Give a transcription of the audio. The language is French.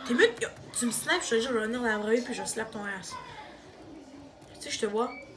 T'es mieux, tu me snipes, je te jure, je vais venir dans la vraie vie puis je slap ton ass. Tu sais, je te vois.